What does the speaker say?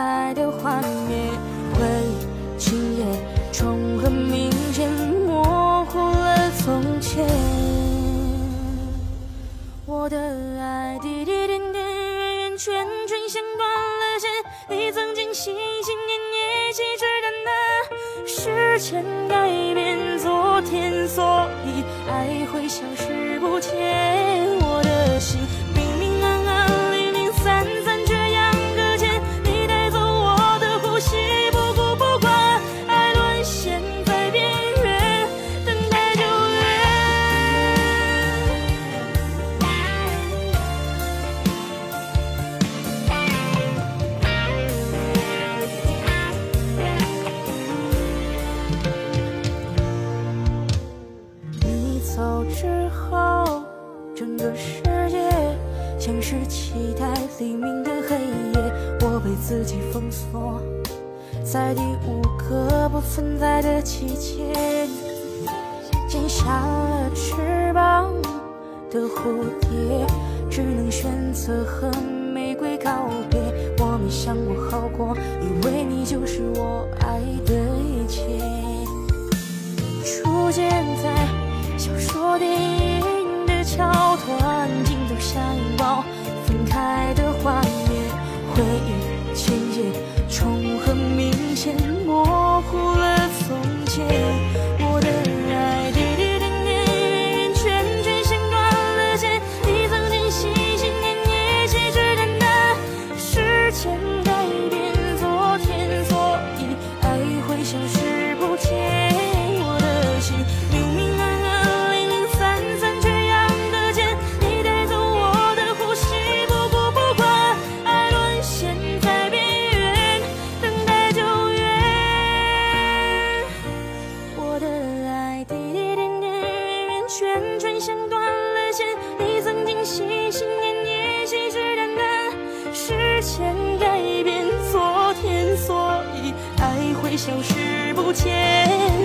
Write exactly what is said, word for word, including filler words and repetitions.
开的幻灭，回忆今夜重合明显，模糊了从前。我的爱滴滴点点，圆圆圈圈线断了线，你曾经心心念念，细致的那时间改变昨天，所以爱会消失不见。我的心明明暗暗，零零散散，这样搁浅，你带走我的呼吸，不顾不管，爱沦陷在边缘，等待救援。你走之后，整个世界像是期待黎明的黑夜，我被自己封锁在第五个不存在的季节。剪下了翅膀的蝴蝶，只能选择和玫瑰告别。我没想过好过，以为你就是我爱的一切。出现在小说电影的桥段，镜头像拥抱分开的画面，回忆今夜重合明显，模糊了从前。我的爱滴滴点点，圆圆圈圈线断了线，你曾经心心念念，细致的那时间改变昨天，所以爱会消失不见。我的心明明暗暗，零零散散，这样搁浅，你带走我的呼吸，不顾不管，爱沦陷在边缘，等待救援。我的爱滴滴点点，圆圆圈圈像断了线，你曾经心心念念，细致的那时间改变昨天，所以爱会消失不见。